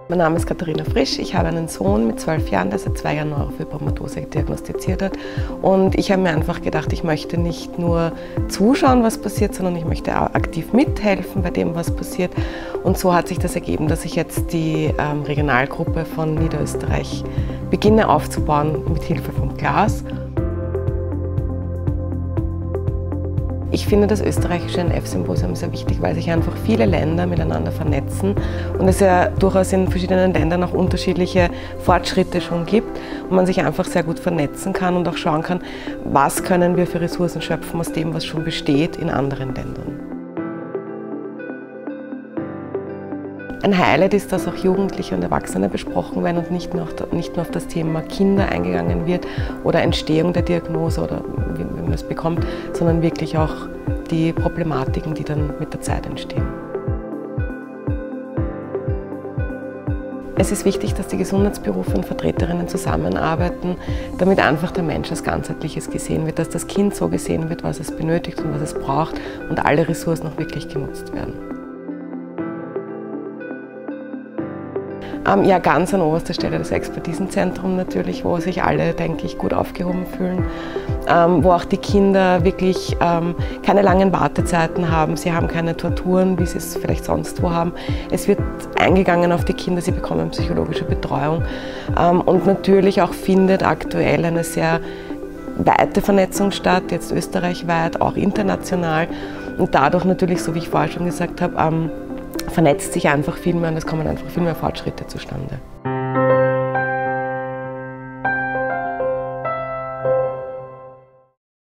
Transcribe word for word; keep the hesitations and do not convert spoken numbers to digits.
Mein Name ist Katharina Frisch, ich habe einen Sohn mit zwölf Jahren, der seit zwei Jahren Neurofibromatose diagnostiziert hat. Und ich habe mir einfach gedacht, ich möchte nicht nur zuschauen, was passiert, sondern ich möchte auch aktiv mithelfen bei dem, was passiert. Und so hat sich das ergeben, dass ich jetzt die ähm, Regionalgruppe von Niederösterreich beginne aufzubauen mit Hilfe vom Glas. Ich finde das österreichische N F-Symposium sehr wichtig, weil sich einfach viele Länder miteinander vernetzen und es ja durchaus in verschiedenen Ländern auch unterschiedliche Fortschritte schon gibt und man sich einfach sehr gut vernetzen kann und auch schauen kann, was können wir für Ressourcen schöpfen aus dem, was schon besteht in anderen Ländern. Ein Highlight ist, dass auch Jugendliche und Erwachsene besprochen werden und nicht nur, auf, nicht nur auf das Thema Kinder eingegangen wird oder Entstehung der Diagnose oder wie, wie man es bekommt, sondern wirklich auch die Problematiken, die dann mit der Zeit entstehen. Es ist wichtig, dass die Gesundheitsberufe und Vertreterinnen zusammenarbeiten, damit einfach der Mensch als Ganzheitliches gesehen wird, dass das Kind so gesehen wird, was es benötigt und was es braucht und alle Ressourcen auch wirklich genutzt werden. Ähm, ja, ganz an oberster Stelle das Expertisenzentrum natürlich, wo sich alle, denke ich, gut aufgehoben fühlen, ähm, wo auch die Kinder wirklich ähm, keine langen Wartezeiten haben, sie haben keine Torturen, wie sie es vielleicht sonst wo haben. Es wird eingegangen auf die Kinder, sie bekommen psychologische Betreuung ähm, und natürlich auch findet aktuell eine sehr weite Vernetzung statt, jetzt österreichweit, auch international und dadurch natürlich, so wie ich vorher schon gesagt habe, ähm, vernetzt sich einfach viel mehr und es kommen einfach viel mehr Fortschritte zustande.